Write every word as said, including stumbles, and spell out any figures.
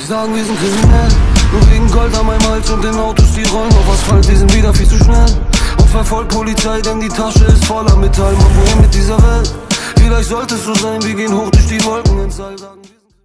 Sie sagen, wir sind kriminell, nur wegen Gold an meinem Hals und den Autos, die rollen auf Asphalt. Wir sind wieder viel zu schnell und verfolgt Polizei, denn die Tasche ist voller Metall. Man, wohin mit dieser Welt? Vielleicht sollte es so sein, wir gehen hoch durch die Wolken ins All, sagen wir.